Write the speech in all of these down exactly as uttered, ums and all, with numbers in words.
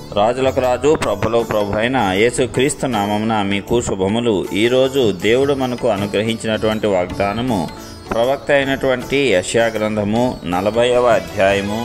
రాజులకు రాజు ప్రభులకు ప్రభు అయిన యేసుక్రీస్తు నామమున మీకు శుభములు. ఈరోజు దేవుడు మనకు అనుగ్రహించినటువంటి వాగ్దానము ప్రవక్త అయినటువంటి యెషయా గ్రంథము నలభైవ అధ్యాయము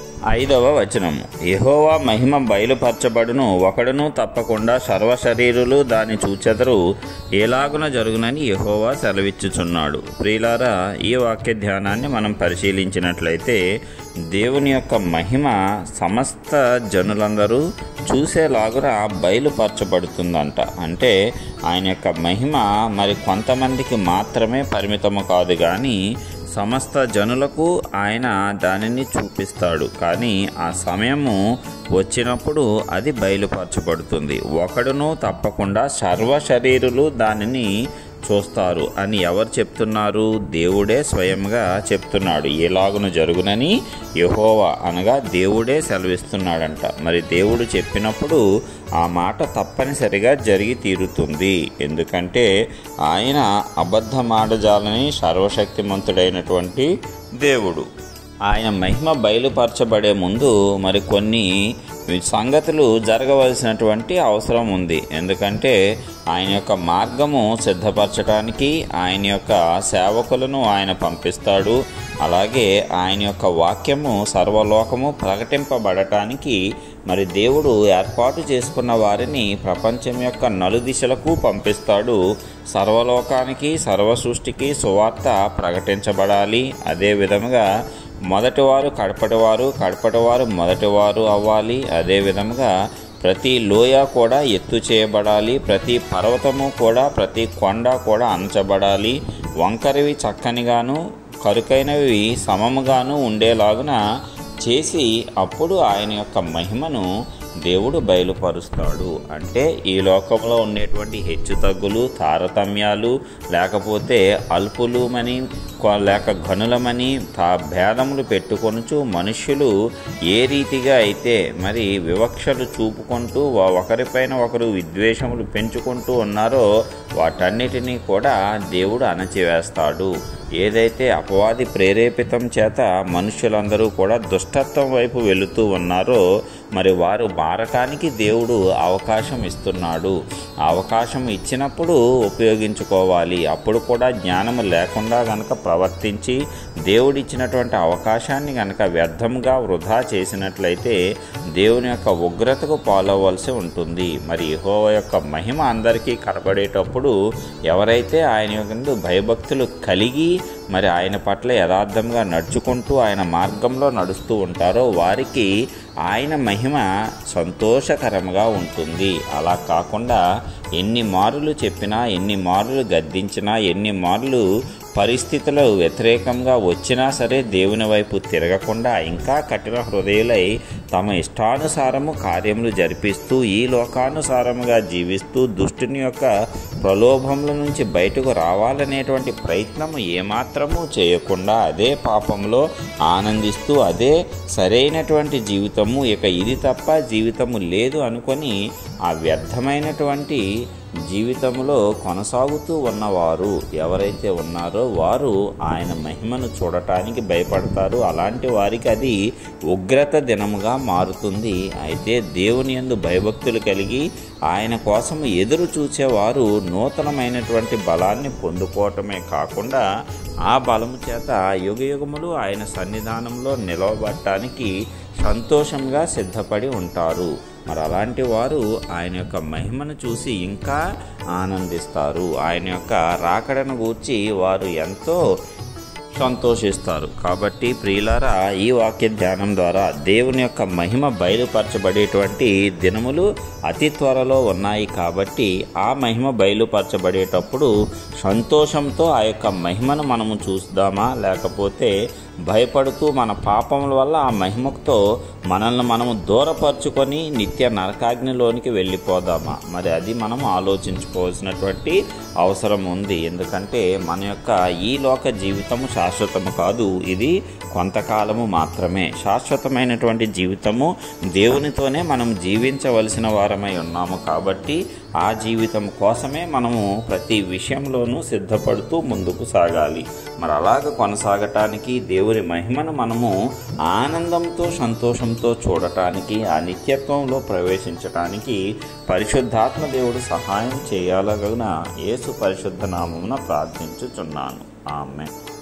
ఐదవ వచనము. యెహోవా మహిమ బయలుపరచబడును, ఒకడును తప్పకుండా సర్వశరీరులు దాన్ని చూచెదరు, ఎలాగున జరుగునని యెహోవా సెలవిచ్చుచున్నాడు. ప్రియులారా, ఈ వాక్య ధ్యానాన్ని మనం పరిశీలించినట్లయితే దేవుని యొక్క మహిమ సమస్త జనులందరూ చూసేలాగున బయలుపరచబడుతుందంట. అంటే ఆయన యొక్క మహిమ మరి కొంతమందికి మాత్రమే పరిమితము కాదు, కానీ సమస్త జనులకు ఆయన దానిని చూపిస్తాడు. కానీ ఆ సమయము వచ్చినప్పుడు అది బయలుపరచబడుతుంది. ఒకడును తప్పకుండా సర్వశరీరులు దానిని చూస్తారు అని ఎవరు చెప్తున్నారు? దేవుడే స్వయంగా చెప్తున్నాడు. ఎలాగున జరుగునని యెహోవా అనగా దేవుడే సెలవిస్తున్నాడంట. మరి దేవుడు చెప్పినప్పుడు ఆ మాట తప్పనిసరిగా జరిగి తీరుతుంది. ఎందుకంటే ఆయన అబద్ధమాడజాలని సర్వశక్తిమంతుడైనటువంటి దేవుడు. ఆయన మహిమ బయలుపరచబడే ముందు మరి కొన్ని సంగతులు జరగవలసినటువంటి అవసరం ఉంది. ఎందుకంటే ఆయన యొక్క మార్గము సిద్ధపరచడానికి ఆయన యొక్క సేవకులను ఆయన పంపిస్తాడు. అలాగే ఆయన యొక్క వాక్యము సర్వలోకము ప్రకటింపబడటానికి మరి దేవుడు ఏర్పాటు చేసుకున్న వారిని ప్రపంచం యొక్క నలుదిశలకు పంపిస్తాడు. సర్వలోకానికి సర్వ సృష్టికి సువార్త ప్రకటించబడాలి. అదే విధముగా మొదటివారు కడపటివారు, కడపటివారు మొదటివారు అవ్వాలి. అదే విధముగా ప్రతి లోయ కూడా ఎత్తు చేయబడాలి. ప్రతి పర్వతము కూడా, ప్రతి కొండ కూడా అంచబడాలి. వంకరవి చక్కనిగాను, కరుకైనవి సమముగాను ఉండేలాగున చేసి అప్పుడు ఆయన యొక్క మహిమను దేవుడు బయలుపరుస్తాడు. అంటే ఈ లోకంలో ఉండేటువంటి హెచ్చు తగ్గులు, తారతమ్యాలు, లేకపోతే అల్పులుమని లేక ఘనులమని తా భేదములు పెట్టుకొనుచు మనుష్యులు ఏ రీతిగా అయితే మరి వివక్షలు చూపుకుంటూ ఒకరిపైన ఒకరు విద్వేషములు పెంచుకుంటూ ఉన్నారో వాటన్నిటినీ కూడా దేవుడు అణచివేస్తాడు. ఏదైతే అపవాది ప్రేరేపితం చేత మనుష్యులందరూ కూడా దుష్టత్వం వైపు వెళుతూ ఉన్నారో మరి వారు మారటానికి దేవుడు అవకాశం ఇస్తున్నాడు. అవకాశం ఇచ్చినప్పుడు ఉపయోగించుకోవాలి. అప్పుడు కూడా జ్ఞానము లేకుండా గనక ప్రవర్తించి దేవుడిచ్చినటువంటి అవకాశాన్ని గనక వ్యర్థంగా వృధా చేసినట్లయితే దేవుని యొక్క ఉగ్రతకు పాలవలసి ఉంటుంది. మరి యెహోవా యొక్క మహిమ అందరికీ కనబడేటప్పుడు ఎవరైతే ఆయన యొక్క భయభక్తులు కలిగి మరి ఆయన పట్ల యథార్థంగా నడుచుకుంటూ ఆయన మార్గంలో నడుస్తూ ఉంటారో వారికి ఆయన మహిమ సంతోషకరంగా ఉంటుంది. అలా కాకుండా ఎన్ని మారులు చెప్పినా, ఎన్ని మారులు గద్దించినా, ఎన్ని మారులు పరిస్థితులు వ్యతిరేకంగా వచ్చినా సరే దేవుని వైపు తిరగకుండా ఇంకా కఠిన హృదయులై తమ ఇష్టానుసారము కార్యములు జరిపిస్తూ ఈ లోకానుసారముగా జీవిస్తూ దుష్టుని యొక్క ప్రలోభముల నుంచి బయటకు రావాలనేటువంటి ప్రయత్నము ఏమాత్రము చేయకుండా అదే పాపంలో ఆనందిస్తూ అదే సరైనటువంటి జీవితము, ఇక ఇది తప్ప జీవితము లేదు అనుకొని ఆ వ్యర్థమైనటువంటి జీవితంలో కొనసాగుతూ ఉన్నవారు ఎవరైతే ఉన్నారో వారు ఆయన మహిమను చూడటానికి భయపడతారు. అలాంటి వారికి అది ఉగ్రత దినముగా మారుతుంది. అయితే దేవుని యందు భయభక్తులు కలిగి ఆయన కోసం ఎదురు చూచేవారు నూతనమైనటువంటి బలాన్ని పొందుకోవటమే కాకుండా ఆ బలము చేత యుగయుగములు ఆయన సన్నిధానంలో నిలవబడటానికి సంతోషంగా సిద్ధపడి ఉంటారు. మరి అలాంటి వారు ఆయన యొక్క మహిమను చూసి ఇంకా ఆనందిస్తారు. ఆయన యొక్క రాకడను గూర్చి వారు ఎంతో సంతోషిస్తారు. కాబట్టి ప్రియులారా, ఈ వాక్య ధ్యానం ద్వారా దేవుని యొక్క మహిమ బయలుపరచబడేటువంటి దినములు అతి త్వరలో ఉన్నాయి. కాబట్టి ఆ మహిమ బయలుపరచబడేటప్పుడు సంతోషంతో ఆ యొక్క మహిమను మనము చూద్దామా, లేకపోతే భయపడుతూ మన పాపముల వల్ల ఆ మహిమతో మనల్ని మనము దూరపరుచుకొని నిత్య నరకాగ్నిలోనికి వెళ్ళిపోదామా? మరి అది మనం ఆలోచించుకోవాల్సినటువంటి అవసరం ఉంది. ఎందుకంటే మన యొక్క ఈ లోక జీవితము శాశ్వతము కాదు, ఇది కొంతకాలము మాత్రమే. శాశ్వతమైనటువంటి జీవితము దేవునితోనే మనం జీవించవలసిన వారమై ఉన్నాము. కాబట్టి ఆ జీవితం కోసమే మనము ప్రతి విషయంలోనూ సిద్ధపడుతూ ముందుకు సాగాలి. మరి అలాగ కొనసాగటానికి దేవుడు దేవుని మహిమను మనము ఆనందంతో సంతోషంతో చూడటానికి, ఆ నిత్యత్వంలో ప్రవేశించటానికి పరిశుద్ధాత్మ దేవుడు సహాయం చేయాలగున యేసు పరిశుద్ధ నామమున ప్రార్థించుచున్నాను. ఆమేన్.